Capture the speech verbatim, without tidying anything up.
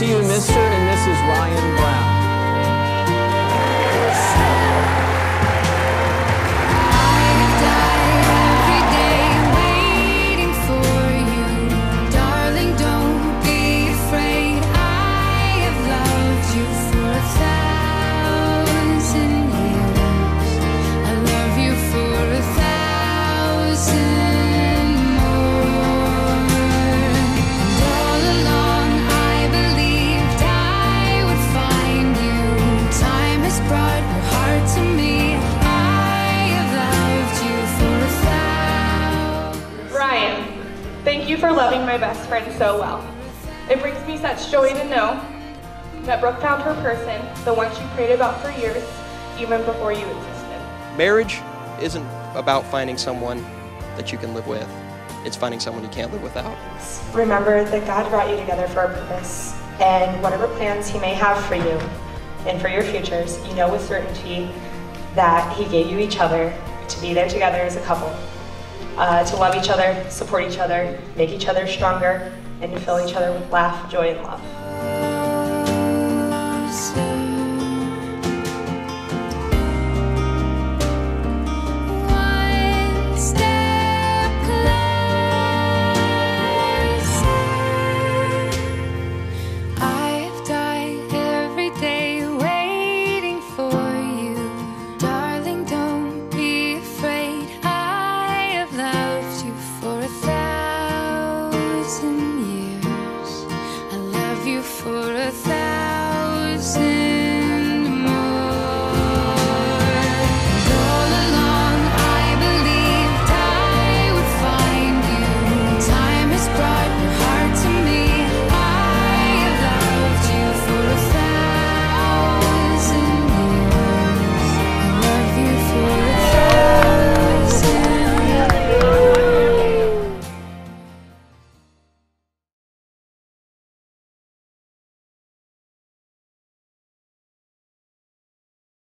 to you, Mister and Missus Ryan Brown. Thank you for loving my best friend so well. It brings me such joy to know that Brooke found her person, the one she prayed about for years, even before you existed. Marriage isn't about finding someone that you can live with. It's finding someone you can't live without. Remember that God brought you together for a purpose, and whatever plans He may have for you and for your futures, you know with certainty that He gave you each other to be there together as a couple. Uh, to love each other, support each other, make each other stronger, and to fill each other with laugh, joy, and love.